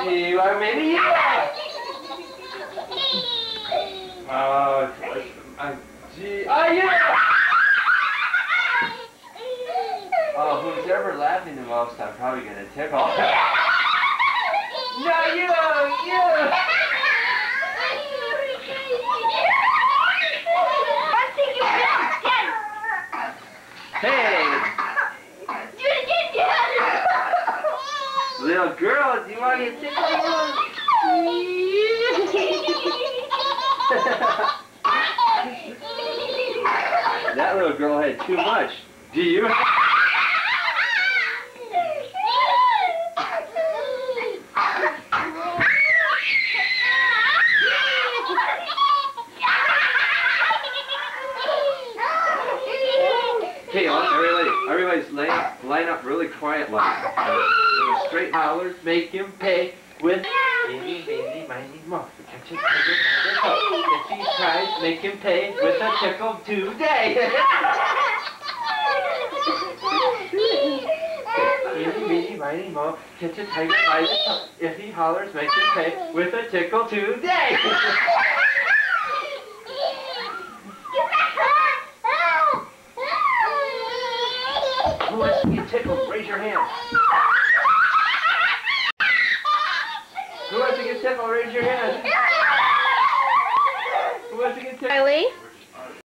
G, or maybe you. G, oh yeah! Oh, who's ever laughing the most, I'm probably gonna tickle. No, you! Hey! Do it again, Dad! Little girl, do you want to get tickled? That little girl had too much. Do you? Hey, everybody's line up really quietly. Straight hollers, make him pay with eeny, meeny, miny, moe. If he tries, make him pay with a tickle today. Eeny, meeny, miny, moe. Catch a tiger by the toe. If he hollers, make him pay with a tickle today. Who wants to get tickled? Raise your hand. Who wants to get tickled? Raise your hand. Who wants to get tickled? Riley?